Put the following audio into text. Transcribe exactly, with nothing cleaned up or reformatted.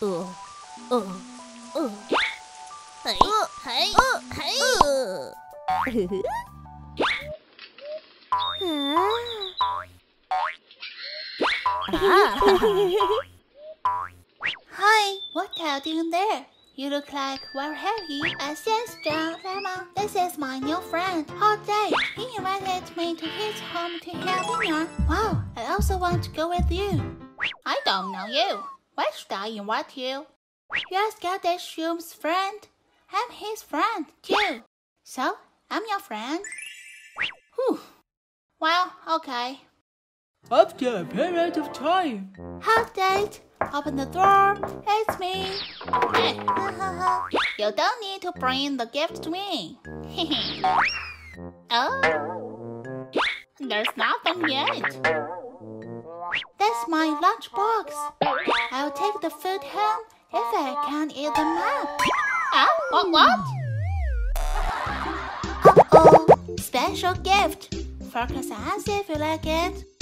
Uh, uh, uh. Hey, hey, hey. Hi, what are you doing there? You look like very happy. Uh, yes, John, Emma, this is my new friend. Hot day. He invited me to his home to have dinner. Wow, I also want to go with you. I don't know you. Why should I invite you? You're Scaredy-shroom's friend. I'm his friend, too. So, I'm your friend. Whew. Well, okay. After a period of time. Hot date. Open the door. It's me. Hey, you don't need to bring the gift to me. Oh, there's nothing yet. That's my lunchbox. I'll take the food home if I can eat them up. Ah, what? What? Uh-oh, special gift. Focus as if you like it.